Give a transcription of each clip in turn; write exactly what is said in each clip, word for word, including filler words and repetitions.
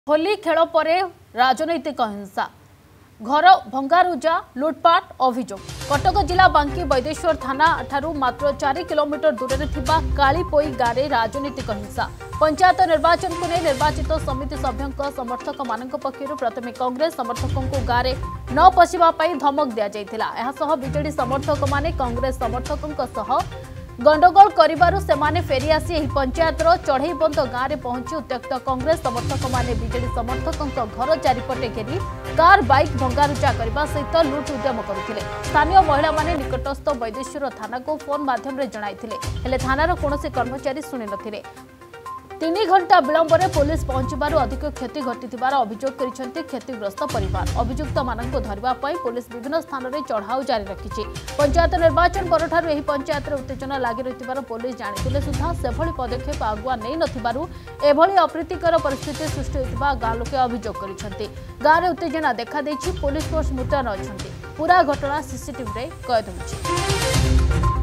होली खेल पर राजनैतिक हिंसा घर भंगारुजा लुटपाट अभियोग कटक जिला बांकी वैदेश्वर थाना ठारू मात्र चार किलोमीटर दूर में कालीपोई गाँव में राजनैतिक हिंसा पंचायत निर्वाचन को नहीं निर्वाचित समिति सभ्यों समर्थक मान पक्षर प्रथम कांग्रेस समर्थकों को गाँव में न पशिवाई धमक दि जाता बीजेडी समर्थक माने कांग्रेस समर्थकों गंडगोल करिबारु सेमाने फेरी आसी एही पंचायतर चढ़ई बंद गाँव में पहुंची उत्त्यक्त कांग्रेस समर्थक माने बीजेडी समर्थकों घर चारिपटे घेरी कार बाइक भंगारुजा करने सहित लुट उद्यम करते स्थानीय महिला माने निकटस्थ वैदेश्वर थाना को फोन माध्यम जणाइथिले थानार कौनसी कर्मचारी शुणी नथिले तीन घंटा विलंब में पुलिस पहुंचबार अधिक क्षति घटिथिबार अभियोग करिसेंति क्षतिग्रस्त परिवार अभियुक्त मानक धरिबा पई पुलिस विभिन्न स्थान में चढ़ाऊ जारी रखिछि पंचायत निर्वाचन परठारु एही पंचायत रे उत्तेजना लागि रहिथिबार पुलिस जानिथिले सुद्धा सेभଳି पदक्षेप आगुआ नै नथिबारु एभଳି अप्रीतिकर परिस्थिति सृष्टि होइतिबा गाँ लोके अभियोग करिसेंति गाँव में उत्तेजना देखा देछि पुलिस फोर्स मुतयन अछंति पूरा घटना सीसीटीवी रे कैद होइछि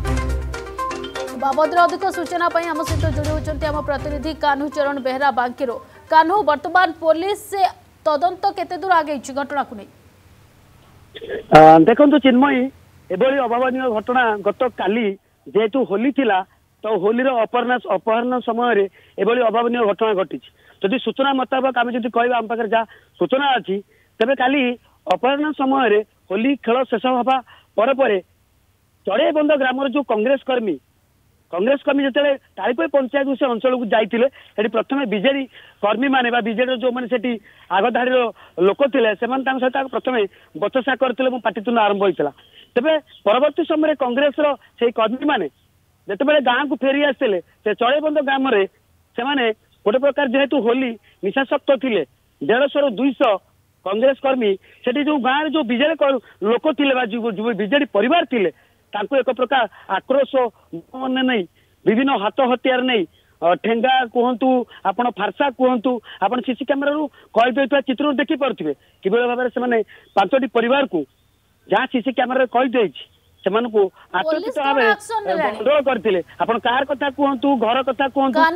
बाबद अधिक सूचना आम सहित जोड़ी होती आम प्रतिनिधि कान्हू चरण बेहरा बांकीरो कान्हू वर्तमान पुलिस से तदंत केते दूर आगे घटना को नहीं देखो चिन्मयी एभली अभावनीय घटना गत काली जेहेतु होली थिला तो होली अपहरण अपहरण समय एभली अभावनीय घटना घटी जदि सूचना मुताबक आम जब कह आम पाखे जहाँ सूचना अच्छी तेरे काली अपहरण समय होली खेल शेष हवा पर चढ़ई बंद ग्राम जो कांग्रेस कर्मी कांग्रेस कर्मी जो तारीपोई पंचायत से अंचल को जाते प्रथम बीजेडी कर्मी मैंने बीजेडी जो मैंने आगधाड़ी लोक थे सहित प्रथम बचसा करते पाटितुंड आरंभ होता तेज परवर्त समय कांग्रेस से कर्मी मैंने जिते गाँव को फेरी आसते से चढ़ईबंद ग्राम से गोटे प्रकार जेहेतु होली निशाशक्त थे डेढ़श रु दुईश कांग्रेस कर्मी से जो गाँव जो बीजेडी लोक थे बीजेडी परिवार थे तांको एक प्रकार आक्रोश मन नहीं विभिन्न हाथ हथियार नहीं ठेंगा कहतु आपण फारसा कहतु आपण सीसी कैमेरा कहीदे चित्र देखी पारे कि भाव से पांचटी परिवार को जहाँ सीसी कैमेरा कहीदे आकर्षित भाव गंडगोल करते आपण कार कथा कहतु घर कथा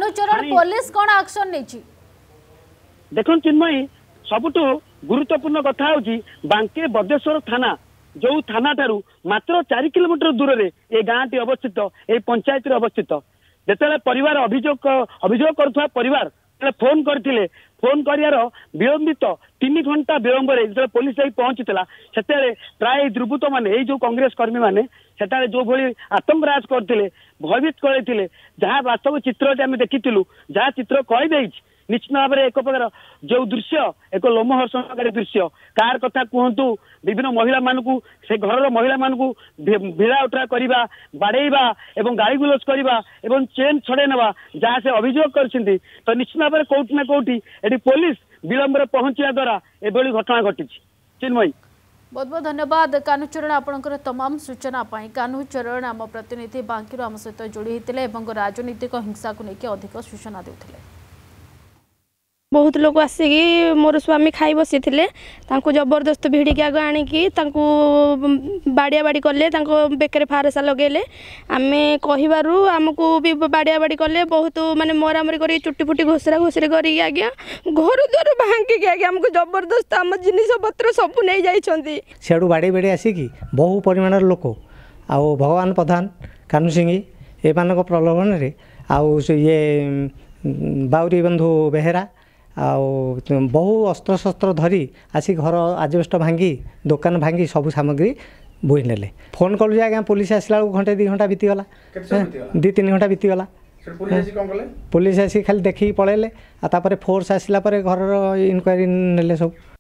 कहतु देखो चिन्मयी सबुठ गुरुत्वपूर्ण कथा हूँ बांके बदेश्वर थाना जो थाना ठारू मात्र चार किलोमीटर दूर में ये गाँव टी अवस्थित ये पंचायत अवस्थित जिते परिवार अभियोग अभियोग करुवा परिवार फोन करते फोन कर विलंबित तीन घंटा विलंब जो पुलिस जाई पहुंची से प्राय दुर्बृत्त मैंने जो कांग्रेस कर्मी मैंने से जो भाई आतंकराज करते भयभीत करते जहाँ वास्तव चित्र आम देखीलु जहाँ चित्र कहीदे निश्चित भाव में एक प्रकार जो दृश्य एक लोमहर्षणकारी दृश्य कार कथा कहतु विभिन्न महिला मानू से घर महिला मानू भिड़ा उठा करवा बाड़ेवा एवं गाड़ी गुलज करवा एवं चेन छड़े ना जहाँ से अभियोग कर तो निश्चित भाव में कौटी ना कौटी ये पुलिस विलंब पहुंचा द्वारा एभली घटना घटी चिन्मयी बहुत बहुत धन्यवाद कान्हू चरण आपंकर तमाम सूचना पाई कान्हू चरण आम प्रतिनिधि बांकी आम सहित जोड़ी होते राजनीतिक हिंसा को लेकिन अधिक सूचना देते बहुत लोग आसिकी मोर स्वामी खाई बसी थे जबरदस्त भिड़िक आग आणिकी बाड़िया बाड़ी कले बेकर फारसा लगेले आम कहू आमको भी बाड़िया बाड़ी कले बहुत माने मरामरी कर चुटी फुटी घोषरा घोषरी कर आज्ञा घर द्वार भांगिकी आज्ञा आमको जबरदस्त आम जिनिस पत्र सब नहीं जाइछंती सियाड़ू बाड़े बाड़े आसिकी बहु परिमाण लोक आउ भगवान प्रधान कान्हू सिंह ए प्रलोभन में आउ ये बाउरी बंधु बेहेरा आउ बहु अस्त्र शस्त्र धरी आसी घर आजबेस्ट भांगी दुकान भांगी सब सामग्री बोई नेले फोन कलु आज्ञा पुलिस आसला घंटे दी घंटा बीतीगला दी तीन घंटा बीतीगला पुलिस आसी खाली देखिकी पलैले फोर्स आसला घर इनक्वारी नेले सब।